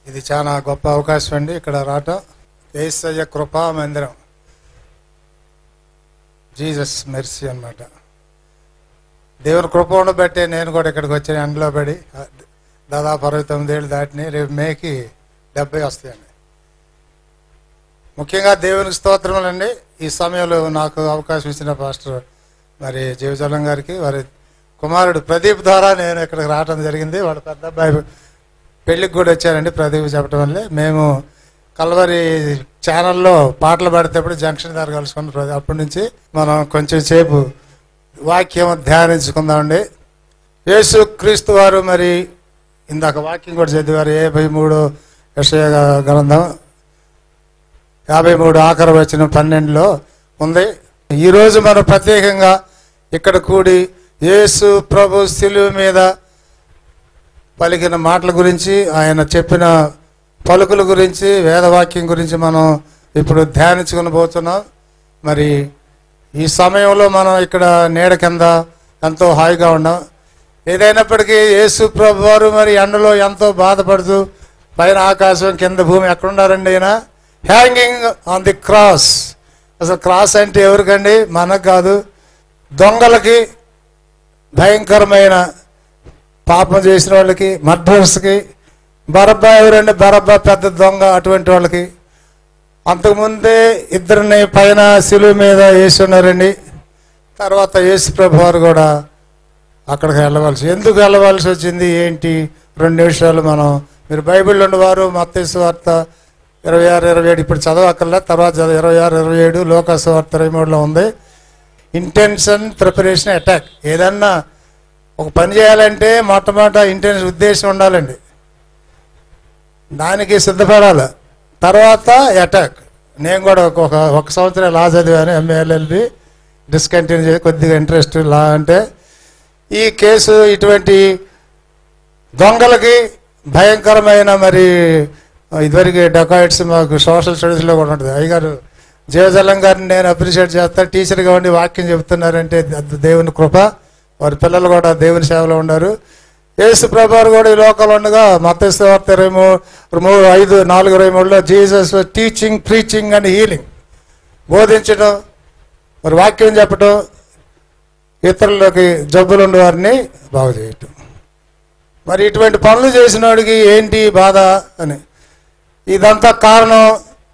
ఇది చాలా గొప్ప అవకాశం అండి ఇక్కడ రావటం. యేసయ్య కృపా మందిరం, జీసస్ మెర్సీ అన్నమాట. దేవుని కృప ఉండబట్టే నేను కూడా ఇక్కడికి వచ్చాను. ఎండలో పడి దాదాపు 69 ఏళ్ళు దాటిని, రేపు మేకి 70 వస్తాయండి. ముఖ్యంగా దేవునికి స్తోత్రములండి. ఈ సమయంలో నాకు అవకాశం ఇచ్చిన పాస్టర్ మరి జీవజలం గారికి, వారి కుమారుడు ప్రదీప్ ద్వారా నేను ఇక్కడికి రావడం జరిగింది. వాళ్ళ పెద్ద అబ్బాయి పెళ్ళికి కూడా వచ్చారండి ప్రదీప్ చెప్పడం వల్లే. మేము కల్వరి ఛానల్లో పాటలు పాడేటప్పుడు జంక్షన్ దగ్గర కలుసుకున్న అప్పటి నుంచి మనం కొంచెం సేపు వాక్యం ధ్యానించుకుందామండి. యేసు క్రీస్తు వారు మరి ఇందాక వాక్యం కూడా చదివారు. 53 యెషయా గ్రంథం 53 ఆఖరి వచనం 12లో ఉంది. ఈరోజు మనం ప్రత్యేకంగా ఇక్కడ కూడి యేసు ప్రభు శిలువ మీద పలికిన మాటల గురించి, ఆయన చెప్పిన పలుకుల గురించి, వేదవాక్యం గురించి మనం ఇప్పుడు ధ్యానించుకుని పోతున్నాం. మరి ఈ సమయంలో మనం ఇక్కడ నీడ కింద ఎంతో హాయిగా ఉన్నాం. ఏదైనప్పటికీ యేసు ప్రభు వారు మరి ఎండలో ఎంతో బాధపడుతూ పైన ఆకాశం కింద భూమి ఎక్కడున్నారండి? ఆయన హ్యాంగింగ్ ఆన్ ది క్రాస్. అసలు క్రాస్ అంటే ఎవరికండి? మనకు కాదు, దొంగలకి, భయంకరమైన పాపం చేసిన వాళ్ళకి, మర్డర్స్కి. బరబ్బా ఎవరండి? బరబ్బా పెద్ద దొంగ, అటువంటి వాళ్ళకి. అంతకుముందే ఇద్దరిని పైన శిలువ మీద వేసి ఉన్నారండి. తర్వాత యేసు ప్రభు వారు కూడా అక్కడికి ఎందుకు వెళ్ళవలసి వచ్చింది ఏంటి? 2 నిమిషాలు మనం, మీరు బైబిల్లో ఉన్నవారు మత్తయి సువార్త 26-27 ఇప్పుడు చదవక్కర్లా, తర్వాత 26-27, లూకా సువార్త 23లో ఉంది. Intention, preparation, attack. ఏదన్నా ఒక పని చేయాలంటే మొట్టమొదట ఇంటెన్షన్, ఉద్దేశం ఉండాలండి, దానికి సిద్ధపడాలి. తర్వాత అటాక్. నేను కూడా ఒక సంవత్సరం లా చదివాను, MA-LLB, డిస్కంటిన్యూ చేసి కొద్దిగా ఇంట్రెస్ట్ లా అంటే. ఈ కేసు ఇటువంటి దొంగలకి భయంకరమైన, మరి ఇదివరకు డకాయిట్స్ మాకు సోషల్ స్టడీస్లో కూడా ఉంటుంది. అయ్యగారు జీవజలం గారిని నేను అప్రిషియేట్ చేస్తాను. టీచర్గా ఉండి వాక్యం చెబుతున్నారంటే దేవుని కృప. వారి పిల్లలు కూడా దేవుని సేవలో ఉన్నారు. యేసు ప్రభువారు కూడా ఈ లోకంలో ఉండగా మత్తయి సువార్త 5:4-23లో Jesus teaching, preaching and healing, బోధించడం, మరి వాక్యం చెప్పడం, ఇతరులకి జబ్బులు ఉన్న వారిని బాగు చేయటం. మరి ఇటువంటి పనులు చేసిన వాడికి ఏంటి బాధ అని. ఇదంతా కారణం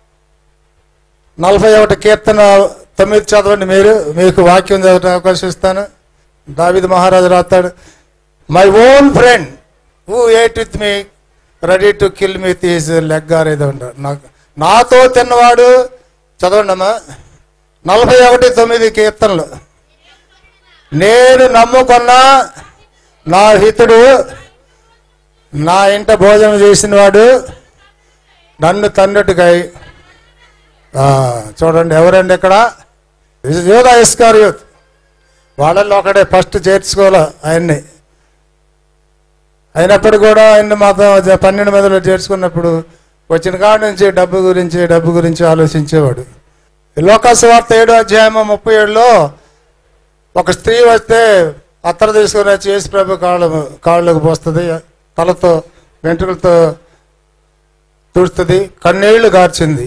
41 కీర్తన 9 చదవండి మీరు, మీకు వాక్యం చదవడం అవకాశం ఇస్తాను. దావీదు మహారాజు రాస్తాడు, my own friend who ate with me ready to kill me these leg are ఏదో ఉంటాడు. నాతో తిన్నవాడు, చదవండి అమ్మా, 41:9 కీర్తనలు. నేను నమ్ముకున్న నా హితుడు, నా ఇంట భోజనం చేసినవాడు నన్ను తన్నుటికై. చూడండి ఎవరండి ఇక్కడ? యూదా ఇస్కరియోతు. వాళ్ళల్లో ఒకడే ఫస్ట్ చేర్చుకోవాలి ఆయన్ని. అయినప్పుడు కూడా ఆయన్ని మాత్రం 12 మందిలో చేర్చుకున్నప్పుడు వచ్చిన కాడ నుంచి డబ్బు గురించి ఆలోచించేవాడు. లూకా సువార్త 7:37లో ఒక స్త్రీ వస్తే అత్తరు తీసుకుని వచ్చి యేసు ప్రభు కాళ్ళకు పోస్తుంది, తలతో వెంట్రుకలతో తుడుస్తుంది, కన్నీళ్లు గార్చింది.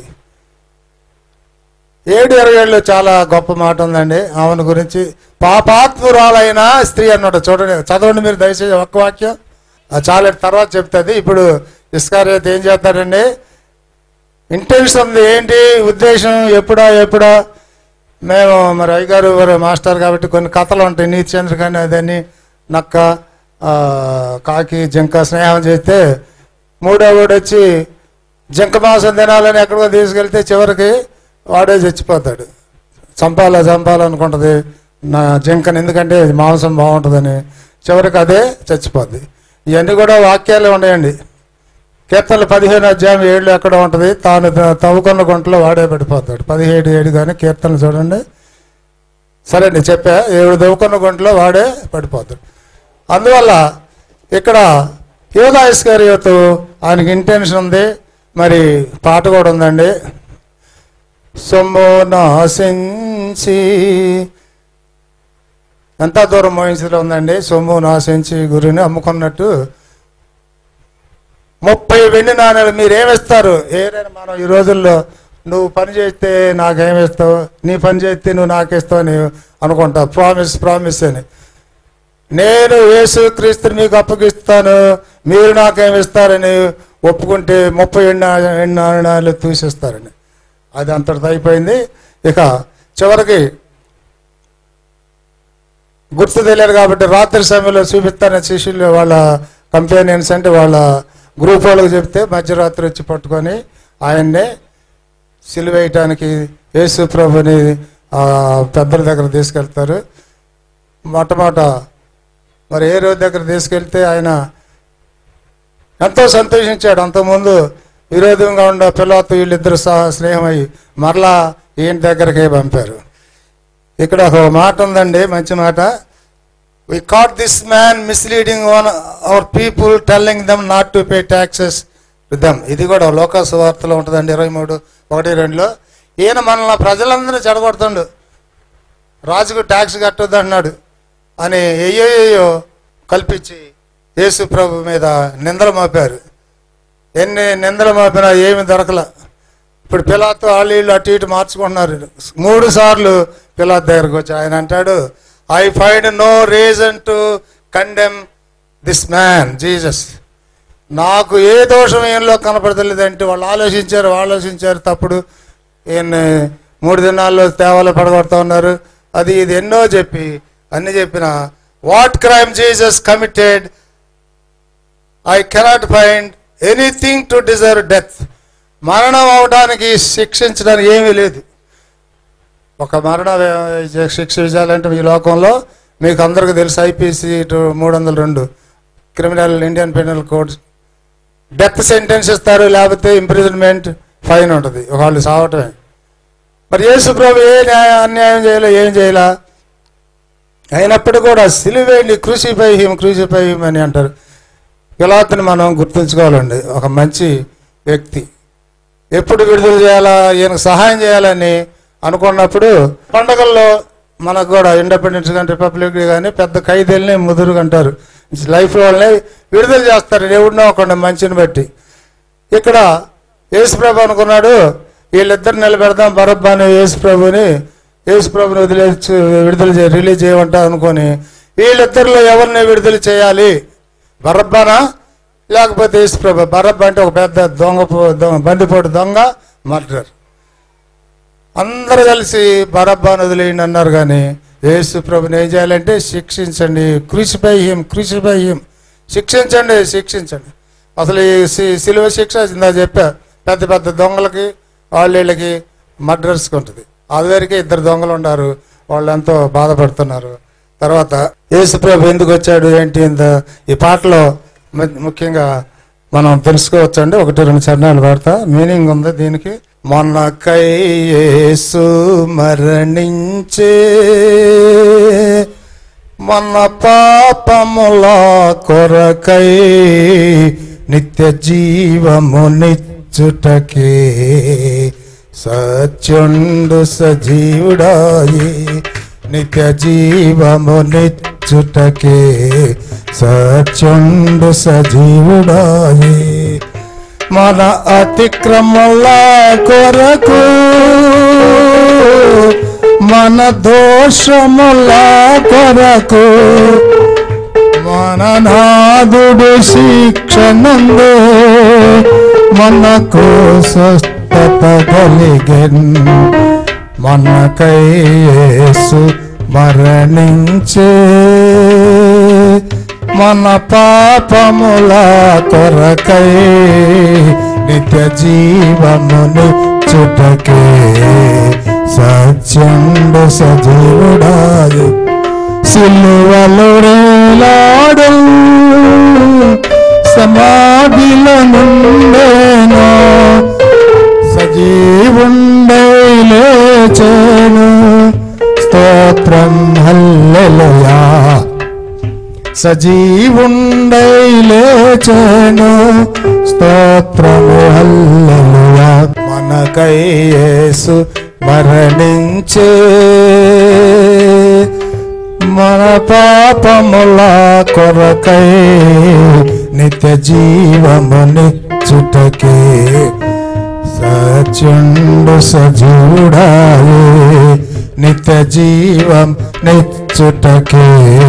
7:27లో చాలా గొప్ప మాట ఉందండి ఆమెను గురించి. పాపాత్మురాలైన స్త్రీ అన్నమాట. చూడండి, చదవండి మీరు దయచేసి ఒక్క వాక్యం, చాలా తర్వాత చెప్తుంది. ఇప్పుడు ఇస్కరియోతు ఏం చేస్తాడండి? ఇంటెన్షన్ ఉంది, ఏంటి ఉద్దేశం? ఎప్పుడా మేము మరి అయ్యగారు మాస్టర్ కాబట్టి కొన్ని కథలు ఉంటాయి, నీతి చంద్ర కానీ అదని, నక్క, కాకి, జింక స్నేహం చేస్తే మూడో వాడు వచ్చి జింక మాంసం తినాలని ఎక్కడికో తీసుకెళ్తే చివరికి వాడే చచ్చిపోతాడు. చంపాలనుకుంటుంది నా జింకని, ఎందుకంటే మాంసం బాగుంటుందని. చివరికి అదే చచ్చిపోద్ది. ఇవన్నీ కూడా వాక్యాలే ఉన్నాయండి. కీర్తనలు 15:7 ఎక్కడ ఉంటుంది? తాను తవ్వుకున్న గుంటలో వాడే పడిపోతాడు. 17:7 కానీ కీర్తనలు చూడండి. సరే అండి చెప్పా, 7 తవ్వుకున్న గుంటలో వాడే పడిపోతాడు. అందువల్ల ఇక్కడ యూదా ఇస్కరియోతు ఆయనకి ఇంటెన్షన్ ఉంది. మరి పాట కూడా ఉందండి, సొమ్ము నాశించి, ఎంత దూరం మోహించలో ఉందండి. సొమ్ము నాశించి గురిని అమ్ముకున్నట్టు 30 వెండి నాణ్యాలు మీరేమిస్తారు? ఏదైనా మనం ఈ రోజుల్లో నువ్వు పని చేస్తే నాకేమిస్తావు, నీ పని చేస్తే నువ్వు నాకేస్తావు అని అనుకుంటావు. ప్రామిస్ అని. నేను యేసుక్రీస్తుని మీకు అప్పగిస్తాను, మీరు నాకేమిస్తారని ఒప్పుకుంటే 30 వెండి నాణ్యాలు తీసేస్తారని. అది అంతటితో అయిపోయింది. ఇక చివరికి గుర్తు తెలియదు కాబట్టి రాత్రి సమయంలో చూపిస్తానని శిష్యులు వాళ్ళ కంపెనీన్స్ అంటే వాళ్ళ గ్రూప్ వాళ్ళకి చెప్తే మధ్యరాత్రి వచ్చి పట్టుకొని ఆయన్నే సిలువేయటానికి యేసు ప్రభుని పెద్దల దగ్గర తీసుకెళ్తారు. మొట్టమొదట మరి ఏ రోజు దగ్గర తీసుకెళ్తే ఆయన ఎంతో సంతోషించాడు. అంతకుముందు విరోధంగా ఉన్న పిల్లతో వీళ్ళిద్దరు స్నేహమై మరలా ఈయన దగ్గరకే పంపారు. ఇక్కడ ఒక మాట ఉందండి, మంచి మాట. We caught this man misleading our people, telling them not to pay taxes to them. ఇది కూడా లోకాసు వార్తలో ఉంటుందండి 23:1-2లో. ఈయన మనల్ని ప్రజలందరినీ చెడగొడుతుండు, రాజుకు ట్యాక్స్ కట్టొద్దు అన్నాడు అని ఏయో కల్పించి యేసు ప్రభు మీద నిందలు మోపారు. ఎన్ని నిందలు మోపినా ఏమి దొరకల. ఇప్పుడు పిలాతు వాళ్ళు అటు ఇటు మార్చుకుంటున్నారు. 3 సార్లు పిలాతు దగ్గరకు వచ్చి ఆయన అంటాడు, I find no reason to condemn this man, Jesus. నాకు ఏ దోషం ఈయనలో కనపడలేదంటే వాళ్ళు ఆలోచించారు తప్పుడు. ఈయన 3 దినాల్లో తేవాలో పడగొడతా ఉన్నారు, అది ఇది ఎన్నో చెప్పి అన్ని చెప్పిన what crime Jesus committed I cannot find anything to deserve death. మరణం అవడానికి శిక్షించడానికి ఏమీ లేదు. ఒక మరణ శిక్ష విజయాలంటే ఈ లోకంలో మీకు అందరికీ తెలుసు, IPC 302 criminal Indian penal code death sentence ఇస్తారు, లేకపోతే ఇంప్రిజన్మెంట్, ఫైన్ ఉంటుంది, వాళ్ళు సావటమే. మరి యేసు ప్రభు అన్యాయం చేయలే, ఏం చేయలే. అయినప్పుడు కూడా సిలువేయండి, క్రూసిఫై హిమ్ అని అంటారు. పిలాతుని మనం గుర్తుంచుకోవాలండి, ఒక మంచి వ్యక్తి. ఎప్పుడు విడుదల చేయాలా, ఈయనకు సహాయం చేయాలని అనుకున్నప్పుడు పండగల్లో మనకు కూడా ఇండిపెండెన్స్ కానీ రిపబ్లిక్ కానీ పెద్ద ఖైదీల్ని ముదురు అంటారు, లైఫ్ వాళ్ళని విడుదల చేస్తారు ఎవరినో ఒక మంచిని బట్టి. ఇక్కడ యేసుప్రభు అనుకున్నాడు వీళ్ళిద్దరు నిలబెడదాం బరబ్బాని యేసుప్రభుని రిలీజ్ చేయమంటా అనుకొని వీళ్ళిద్దరిలో ఎవరిని విడుదల చేయాలి, బరబ్బానా లేకపోతే యేసుప్రభు? బరబ్బా అంటే ఒక పెద్ద బందిపోటు దొంగ, మర్డర్. అందరూ కలిసి బరబ్బాను వదిలేయండి అన్నారు. కానీ యేసు ప్రభుని ఏం చేయాలంటే శిక్షించండి, క్రూసిఫై హిమ్ శిక్షించండి. అసలు ఈ సిలువ శిక్ష ఇందా చెప్పా, పెద్ద పెద్ద దొంగలకి వీళ్ళకి మర్డర్స్కి ఉంటుంది. అదివరకే 2 దొంగలు ఉన్నారు, వాళ్ళు ఎంతో బాధపడుతున్నారు. తర్వాత యేసు ప్రభు ఎందుకు వచ్చాడు ఏంటి ఈ పాటలో ముఖ్యంగా మనం తెలుసుకోవచ్చండి. 1-2 చరణాలు పాడతా, మీనింగ్ ఉంది దీనికి. మనకై యేసు మరణించే, మన పాపముల కొరకై నిత్య జీవమునిచ్చుటకే సత్యుండు సజీవుడాయి, నిత్య జీవమునిచ్చుటకే సత్యుండు సజీవుడాయి. మన అతిక్రమల కొరకు, మన దోషముల కొరకు, మన నాదుడు శిక్షనందు మనకు స్వస్థత కలిగెన్. మనకై యేసు మరణించే, మన పాపముల కొరకై నిత్య జీవమును చుటకే సత్యుండు సజీవుడాయి. సిలువలో వేలాడు సమాధిలో నుండేను, సజీవుండై లేచెను. స్తోత్రం హల్లెలూయా. సజీవుండై లేచెను, స్తోత్రము హల్లెలూయా. మనకై యేసు మరణించే, మన పాపముల కొరకై నిత్య జీవమునిచ్చుటకే సత్యుండు సజీవుడాయే నిత్య జీవం నిచ్చుటకే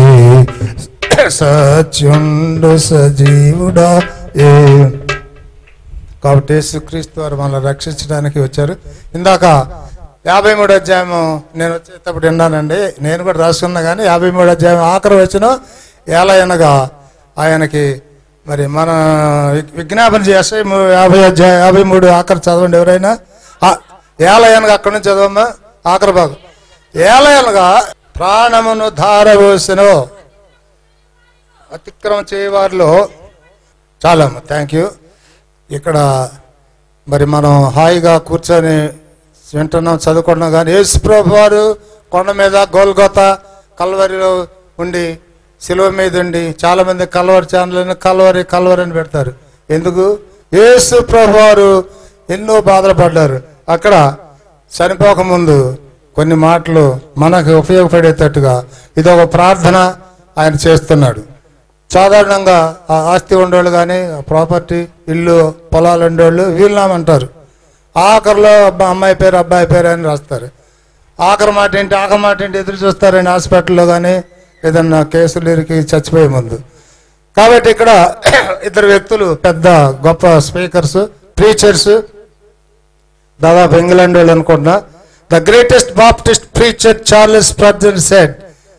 సత్యుండు సజీవుడాయే. కాబట్టి యేసుక్రీస్తు వారు మనల్ని రక్షించడానికి వచ్చారు. ఇందాక 53వ అధ్యాయం నేను వచ్చేటప్పుడు విన్నానండి, నేను కూడా రాసుకున్నా. కానీ 53వ అధ్యాయం ఆఖరి వచ్చిన ఏలయనగా ఆయనకి మరి మన విజ్ఞాపన చేస్తే 53 ఆఖరి చదవండి ఎవరైనా. ఏలయనగా అక్కడి నుంచి చదవమ్మా ఆఖరి భాగం. ఏలయనగా ప్రాణమును ధారపోసెను అతిక్రమం చేయవారిలో. చాలమ్మా, థ్యాంక్ యూ. ఇక్కడ మరి మనం హాయిగా కూర్చొని వింటున్నాం, చదువుకుంటున్నాం. కానీ యేసు ప్రభువు వారు కొండ మీద గోల్గొతా కల్వరిలో ఉండి శిలువ మీద ఉండి, చాలామంది కల్వరి ఛానల్ కల్వరి అని పెడతారు. ఎందుకు? యేసు ప్రభువు వారు ఎన్నో బాధలు పడ్డారు. అక్కడ చనిపోకముందు కొన్ని మాటలు మనకు ఉపయోగపడేటట్టుగా ఇదొక ప్రార్థన ఆయన చేస్తున్నాడు. సాధారణంగా ఆ ఆస్తి ఉండేవాళ్ళు కానీ ప్రాపర్టీ ఇల్లు పొలాలు ఉండేవాళ్ళు వీళ్ళనామంటారు. ఆఖరిలో అమ్మాయి పేరు అబ్బాయి పేరు అని రాస్తారు. ఆఖరి మాట ఏంటి ఎదురు చూస్తారని హాస్పిటల్లో కానీ ఏదన్నా కేసులు ఇరికి చచ్చిపోయే ముందు. కాబట్టి ఇక్కడ ఇద్దరు వ్యక్తులు పెద్ద గొప్ప స్పీకర్స్, ప్రీచర్స్, దాదాపు ఇంగ్లాండ్ వాళ్ళు అనుకుంటున్నా. The greatest Baptist preacher Charles Spurgeon said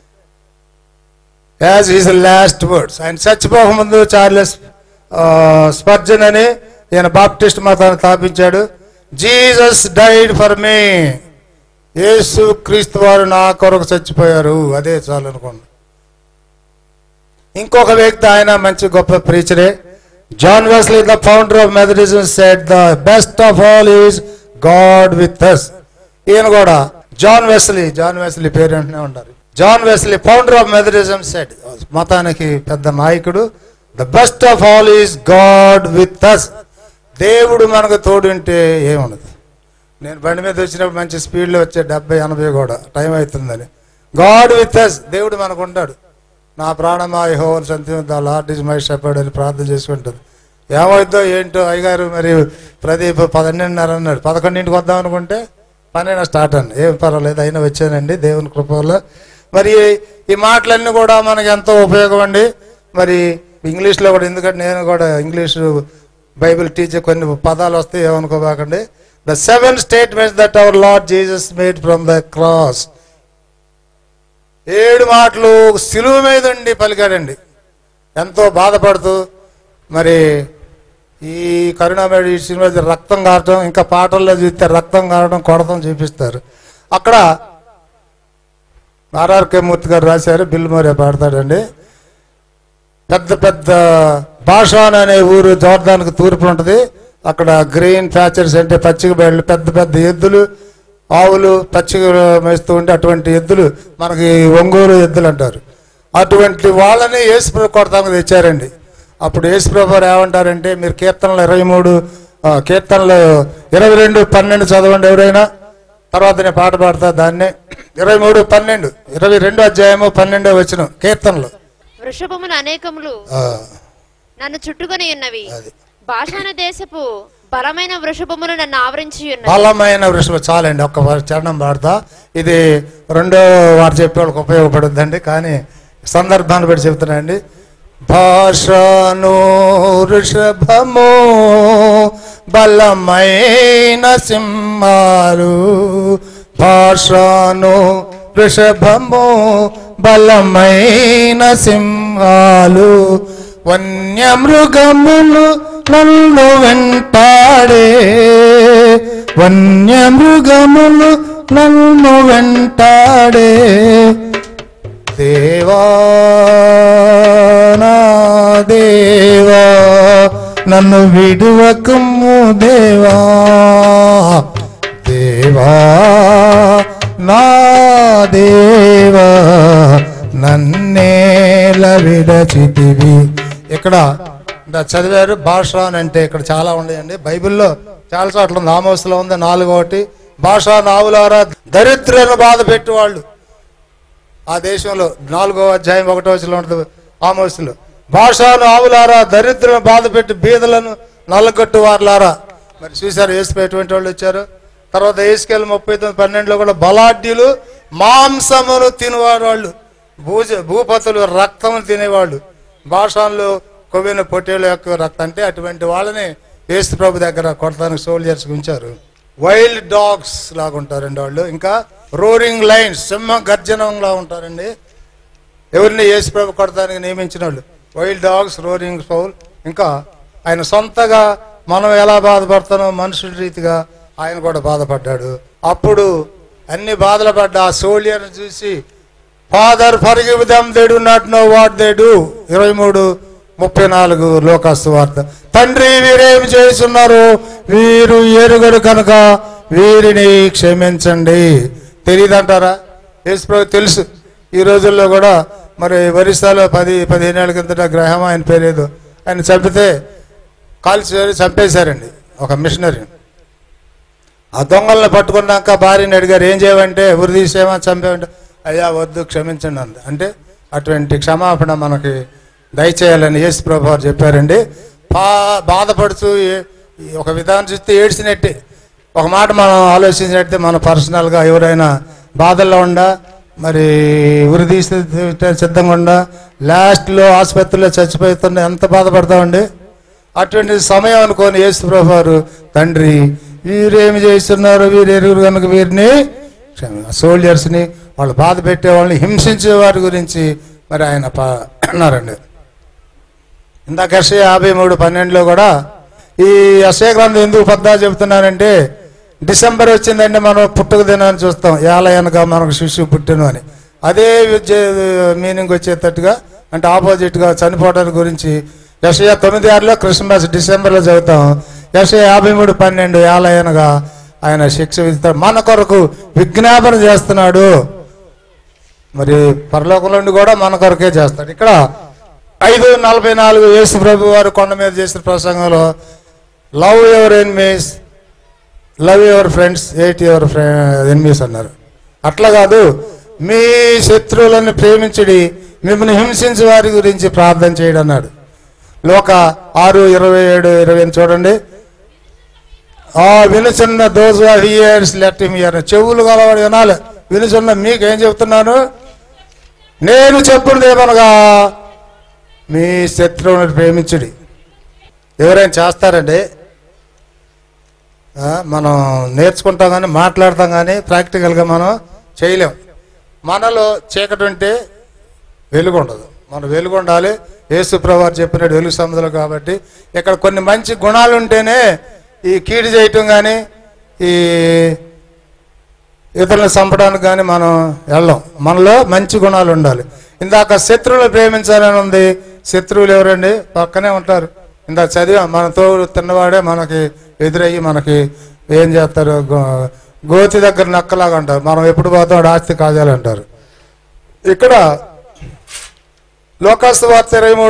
as his last words. ఆయన చచ్చిపోకముందు చార్లెస్ స్పర్జన్ అని ఈయన బాప్టిస్ట్ మతాన్ని స్థాపించాడు. Jesus died for me. యేసు క్రీస్తు వారు నా కొరకు చచ్చిపోయారు, అదే చాలు అనుకోండి. ఇంకొక వ్యక్తి ఆయన మంచి గొప్ప ప్రీచరే, John Wesley the founder of Methodism said the best of all is God with us. ఈయన కూడా జాన్ వెస్లీ పేరు అంటూనే ఉంటారు. John Wesley founder of Methodism said, మతానికి పెద్ద నాయకుడు, the best of all is God with us. దేవుడు మనకు తోడుంటే ఏముండదు. నేను బండి మీద వచ్చినప్పుడు మంచి స్పీడ్లో వచ్చే 70-80 కూడా టైం అవుతుందని. గాడ్ విత్ us, దేవుడు మనకు ఉంటాడు. నా ప్రాణమా యెహోవాను సంతించు, the Lord is my shepherd అని ప్రార్థన చేసుకుంటుంది. ఏమవుద్దో ఏంటో. అయ్యగారు మరి ప్రదీప్ 12:30 అన్నాడు, 11ంటికి వద్దాం అనుకుంటే 12 స్టార్ట్ అన్న. ఏం పర్వాలేదు, అయినా వచ్చానండి దేవుని కృప వల్ల. మరి ఈ మాటలన్నీ కూడా మనకు ఎంతో ఉపయోగం అండి. మరి ఇంగ్లీష్లో కూడా, ఎందుకంటే నేను కూడా ఇంగ్లీషు బైబిల్ టీచర్, కొన్ని పదాలు వస్తాయి ఏమనుకోబాకండి. The 7 statements that our Lord Jesus made from the cross. 7 మాటలు సిలువ మీద ఉండి పలికాడండి, ఎంతో బాధపడుతూ. మరి ఈ కరుణామయుడు ఈ సినిమా రక్తం కారటం, ఇంకా పాటల్లో చూస్తే రక్తం కారటం, కొడతం చూపిస్తారు. అక్కడ ఆర్ఆర్కే మూర్తి గారు రాశారు, బిల్ మోరే పాడతాడండి. పెద్ద పెద్ద బాషాన్ అనే ఊరు జోర్దాన్కి తూర్పు ఉంటుంది. అక్కడ గ్రీన్ ప్యాచర్స్ అంటే పచ్చిక బయళ్ళు, పెద్ద పెద్ద ఎద్దులు, ఆవులు పచ్చిక మేస్తూ ఉంటే అటువంటి ఎద్దులు మనకి ఒంగోలు ఎద్దులు అంటారు. అటువంటి వాళ్ళని యేసుప్రభు కొడతానికి తెచ్చారండి. అప్పుడు యేసుప్రభు ఏమంటారంటే, మీరు కీర్తనలు 22:12 చదవండి ఎవరైనా. తర్వాత నేను పాట పాడతా దాన్నే. 23:12, 22వ అధ్యాయము 12వ వచనం కీర్తనలు. వృషభములు అనేకములు నన్ను చుట్టుకొని ఉన్నవి, బాషాను దేశపు బలమైన వృషభములు నన్ను ఆవరించి ఉన్నవి. బలమైన వృషభం చాలండి, ఒక్క చరణం పాడతా. ఇది రెండో వారు చెప్పే వాళ్ళకి ఉపయోగపడుద్దండి, కానీ సందర్భాన్ని బట్టి చెప్తున్నాయండి. భాషను వృషభము బలమైన సింహాలు, భాషను వృషభము బలమైన సింహాలు, వన్యమృగములు నన్ను వెంటాడే, వన్యమృగములు నన్ను వెంటాడే. దేవా నా దేవా నన్ను విడువకము దేవా, దేవా నా దేవా నన్నేల విడచితివి. ఇక్కడ చదివారు భాషాన్ అంటే ఇక్కడ చాలా ఉన్నాయండి బైబిల్లో, చాలా చోట్ల ఉంది. ఆమోసులో ఉంది 4:1. భాషా నావులారా దరిద్రులను బాధ పెట్టేవాళ్ళు ఆ దేశంలో. 4వ అధ్యాయం 1వ వచనంలో ఉంటుంది ఆమోసులో. భాషను ఆవులారా, దరిద్రులను బాధ పెట్టి బీదలను నల్లగొట్టు వారులారా. మరి చూసారు యేసు ఎటువంటి వాళ్ళు వచ్చారు. తర్వాత యేసుకేలు 39:12 కూడా బలాఢ్యులు, మాంసమును తినేవారు వాళ్ళు, భూపతులు రక్తమును తినేవాళ్ళు, భాషలు కొవ్విన పొట్టేళ్ళ యొక్క రక్తం. అంటే అటువంటి వాళ్ళని యేసు ప్రభు దగ్గర కొడతానికి సోల్జర్స్ ఉంచారు. వైల్డ్ డాగ్స్ లాగా ఉంటారండి వాళ్ళు. ఇంకా రోరింగ్ లైన్స్, సింహ గర్జనంలా ఉంటారండి. ఎవరిని యేసు ప్రభు కొడతానికి నియమించిన వాళ్ళు వైల్డ్ డాగ్స్, రోరింగ్ ఫౌల్. ఇంకా ఆయన సొంతగా మనం ఎలా బాధపడతానో మనుషుల రీతిగా ఆయన కూడా బాధపడ్డాడు. అప్పుడు అన్ని బాధలు పడ్డ ఆ సోల్జర్ని చూసి father forgive them, they do not know what they do. 23:34 లోకాసు వార్త. తండ్రి వీరేమి చేస్తున్నారు, వీరు ఎరుగరు కనుక వీరిని క్షమించండి. తెలియదంటారా? యేసు ప్రభు తెలుసు. ఈ రోజుల్లో కూడా మరి ఒరిస్సాలో 10-15 ఏళ్ళ కిందట గ్రహం, ఆయన పేరేదో, ఆయన చంపితే కాల్చి చంపేశారండి ఒక మిషనరీ. ఆ దొంగలను పట్టుకున్నాక భార్యని అడిగారు, ఏం చేయమంటే ఉరి తీసేమని చంపేమంటే, అయ్యా వద్దు క్షమించండి అంది. అంటే అటువంటి క్షమాపణ మనకి దయచేయాలని యేసు ప్రభు వారు చెప్పారండి. బాధపడుతూ ఒక విధానం చూస్తే ఏడ్చినట్టే. ఒక మాట మనం ఆలోచించినట్టే, మన పర్సనల్గా ఎవరైనా బాధల్లో ఉండా, మరి ఉరి తీస్తే సిద్ధంగా ఉండా, లాస్ట్లో ఆసుపత్రిలో చచ్చిపోతున్నా ఎంత బాధపడతామండి. అటువంటి సమయం అనుకోని యేసు ప్రభు వారు, తండ్రి వీరేమి చేస్తున్నారు, వీరు ఎరుగురు కనుక వీరిని సోల్జర్స్ని, వాళ్ళు బాధ పెట్టే వాళ్ళని హింసించే వారి గురించి మరి ఆయన అన్నారండి. ఇందాక యెషయా 53:12 కూడా ఈ యెషయా గ్రంథం ఎందుకు పద్దా చెబుతున్నానంటే, డిసెంబర్ వచ్చిందంటే మనం పుట్టుక దినాన్ని చూస్తాం, ఏలయనగా మనకు శిశువు పుట్టెను అని. అదే మీనింగ్ వచ్చేటట్టుగా, అంటే ఆపోజిట్గా చనిపోవడానికి గురించి యెషయా 9:6 క్రిస్మస్ డిసెంబర్లో చదువుతాం. యెషయా 53:12 ఏలయనగా ఆయన శిక్ష విధిస్తాడు, మన కొరకు విజ్ఞాపన చేస్తున్నాడు. మరి పరలోకంలో నుండి కూడా మన కొరకే చేస్తాడు. ఇక్కడ 5:44 యేసు ప్రభు వారు కొండ మీద చేసిన ప్రసంగంలో, love your enemies, love your friends, hate your enemies అన్నారు. అట్లా కాదు, మీ శత్రువులను ప్రేమించుడి, మిమ్మల్ని హింసించే వారి గురించి ప్రార్థన చేయడం అన్నాడు. లోక 6:27-28 చూడండి. వినుచున్న those of ears let him hear. చెవులు గలవాడు వినాలి. వినుచున్న మీకేం చెప్తున్నాను, నేను చెప్పున్నదేమనగా మీ శత్రువుని ప్రేమించుడి. ఎవరైనా చేస్తారండి, మనం నేర్చుకుంటాం కానీ మాట్లాడతాం కానీ ప్రాక్టికల్గా మనం చేయలేం. మనలో చీకటి ఉంటే వెలుగు ఉండదు. మనం వెలుగు ఉండాలి. యేసు ప్రభువు చెప్పినట్టు వెలుగు సముద్రం. కాబట్టి ఇక్కడ కొన్ని మంచి గుణాలు ఉంటేనే ఈ కీడు చేయటం కానీ ఈ ఇతరులను చంపడానికి కానీ మనం వెళ్ళం. మనలో మంచి గుణాలు ఉండాలి. ఇందాక శత్రువులు ప్రేమించాలని ఉంది. శత్రువులు ఎవరండి? పక్కనే ఉంటారు. ఇందాక చదివాం, మనతో తిన్నవాడే మనకి ఎదురయ్యి మనకి ఏం చేస్తారు, గోతి దగ్గర నక్కలాగా అంటారు. మనం ఎప్పుడు పోతాం వాడు ఆస్తి కాజాలంటారు. ఇక్కడ లోకాసు వార్త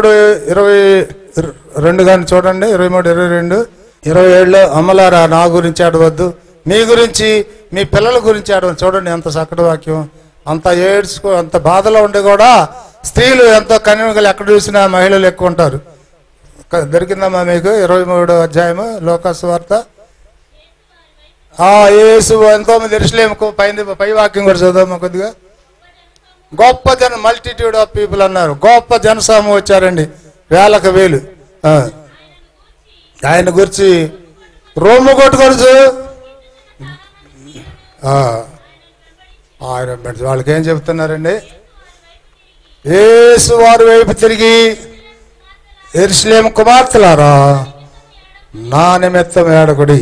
23:22 కానీ చూడండి. 23:22, 27 అమ్మలారా నా గురించి ఆడవద్దు, మీ గురించి మీ పిల్లల గురించి ఆడవద్దు. చూడండి ఎంత చక్కటి వాక్యం. అంత ఏడ్చుకో, అంత బాధలో ఉండి కూడా స్త్రీలు ఎంతో కన్యకలు ఎక్కడ చూసినా మహిళలు ఎక్కువ ఉంటారు. దొరికిందమ్మా మీకు 23వ అధ్యాయము లోకాసు వార్త. యేసు ఎంతో మంది యెరూషలేముకు పై వాక్యం కూడా చదువుదామా కొద్దిగా. గొప్ప మల్టిట్యూడ్ ఆఫ్ పీపుల్ అన్నారు. గొప్ప జనసమూహం వచ్చారండి, వేలకు వేలు. ఆయన గురించి రొమ్ము కొట్టుకొచ్చు. ఆయన వాళ్ళకి ఏం చెప్తున్నారండి, యేసు వారి వైపు తిరిగి యెరూషలేము కుమార్తెలారా నా నిమిత్తం ఏడకుడి.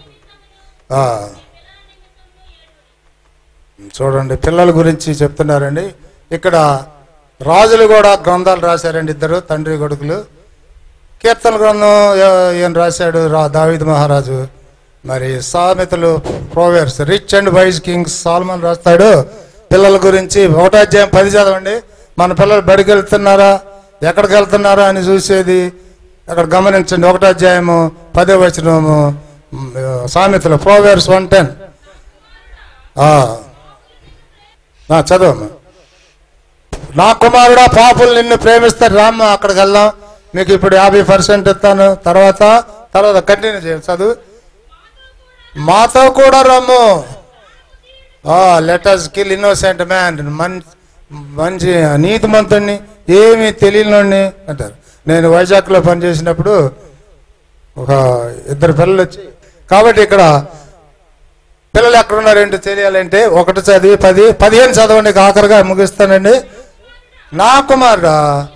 చూడండి పిల్లల గురించి చెప్తున్నారండి. ఇక్కడ రాజులు కూడా గ్రంథాలు రాశారండి, ఇద్దరు తండ్రి కొడుకులు. కీర్తన గ్రంథం ఈయన రాశాడు దావీదు మహారాజు. మరి సామెతలు proverbs, rich and wise kings Solomon రాస్తాడు పిల్లల గురించి. 1వ అధ్యాయం 10 చదవండి. మన పిల్లలు బడికి వెళ్తున్నారా, ఎక్కడికి వెళ్తున్నారా అని చూసేది అక్కడ గమనించండి. 1వ అధ్యాయము 10వ వచనము సామెతలు ప్రోవర్బ్స్ 1:10. చదవమ్మా. నా కుమారుడా పాపులు నిన్ను ప్రేమిస్తారు, రామ్మ అక్కడికి వెళ్దాం, మీకు ఇప్పుడు 50% ఇస్తాను, తర్వాత కంటిన్యూ చేయండి చదువు. మాతో కూడా రమ్ము, let us kill innocent man, మంచి నీతిమంతుణ్ణి, ఏమీ తెలియని అంటారు. నేను వైజాగ్లో పనిచేసినప్పుడు ఒక 2 పిల్లలు వచ్చి, కాబట్టి ఇక్కడ పిల్లలు ఎక్కడ ఉన్నారు ఏంటో తెలియాలంటే 1 చదివి 15 చదవండి, ఆఖరిగా ముగిస్తానండి. నా కుమారుడా,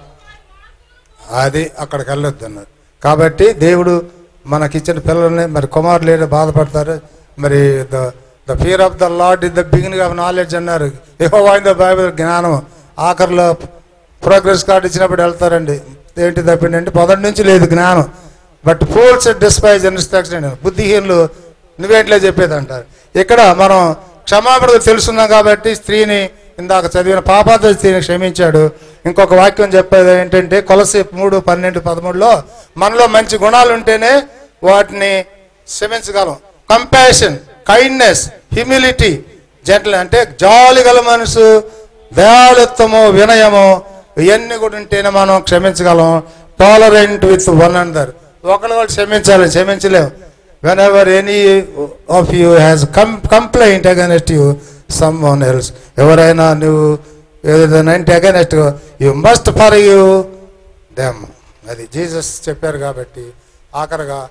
అది అక్కడికి వెళ్ళొద్దు అన్నారు. కాబట్టి దేవుడు మనకిచ్చిన పిల్లల్ని, మరి కుమారులు లేని బాధపడతారు. మరి the fear of the Lord is the beginning of knowledge అన్నారు. యెహోవా ఇన్ ద బైబిల్ జ్ఞానం. ఆఖరిలో ప్రోగ్రెస్ కార్డు ఇచ్చినప్పుడు వెళ్తారండి. ఏంటి తప్పిందంటే 1 నుంచి లేదు జ్ఞానం. బట్ ఫూల్స్ డిస్పైజ్ ఇన్స్ట్రక్షన్, బుద్ధిహీనులు నువ్వేంట్లో చెప్పేది అంటారు. ఇక్కడ మనం క్షమాపణ తెలుసున్నాం కాబట్టి స్త్రీని, ఇందాక చదివిన పాపాత స్త్రీని క్షమించాడు. ఇంకొక వాక్యం చెప్పేది ఏంటంటే కొలస్సీ 3:12-13లో మనలో మంచి గుణాలు ఉంటేనే వాటిని క్షమించగలం. కంపాషన్, కైండ్నెస్, హ్యూమిలిటీ, జెంటల్ అంటే జాలి గల మనసు, దయాళుత్వము, వినయము, ఇవన్నీ కూడా ఉంటేనే మనం క్షమించగలం. టాలరెంట్ విత్ వన్ అనదర్, ఒకరు కూడా క్షమించలేము. whenever any of you has complaint against you someone else, ఎవరైనా నువ్వు ఏదైనా అంటే against, you must forgive them. అది జీసస్ చెప్పారు. కాబట్టి ఆఖరిగా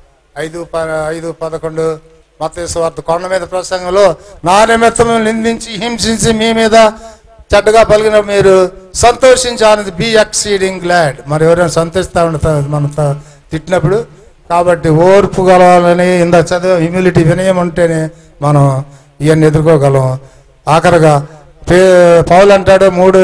5:11 మత్తయి సువార్త కొండ మీద ప్రసంగంలో, నా నిమిత్తం నిందించి హింసించి మీ మీద చెడ్డగా పలికిన మీరు సంతోషించి ఆనంది, బీ ఎక్సీడింగ్ గ్లాడ్. మరి ఎవరైనా సంతోషిస్తూ ఉంటారు మనం తిట్టినప్పుడు. కాబట్టి ఓర్పు కలవాలని ఇందాక చదివే హ్యూమిలిటీ, వినయం ఉంటేనే మనం ఇవన్నీ ఎదుర్కోగలం. ఆఖరిగా పౌలు అంటాడు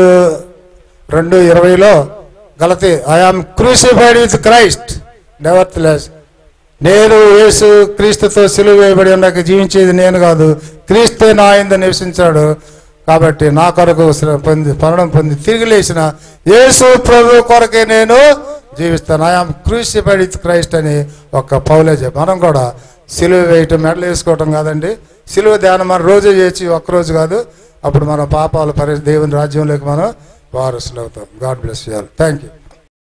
3:2-20లో గలతీ, I am crucified with Christ nevertheless, నేను యేసు క్రీస్తుతో సిలువ వేయబడి ఉన్నాక జీవించేది నేను కాదు, క్రీస్తే నా యందు నివసించాడు. కాబట్టి నా కొరకు మరణం పొంది తిరిగి లేచిన యేసు ప్రభు కొరకే నేను జీవిస్తాను. I am crucified with Christ అని ఒక పౌలే చెప్పి, మనం కూడా సిలువ వేయటం, మెడలు వేసుకోవటం కాదండి. సిలువ ధ్యానం మనం రోజు చేసి ఒక్కరోజు కాదు. అప్పుడు మన పాపాలు దేవుని రాజ్యంలోకి మనం వారసులు అవుతాం. God bless you all. Thank you.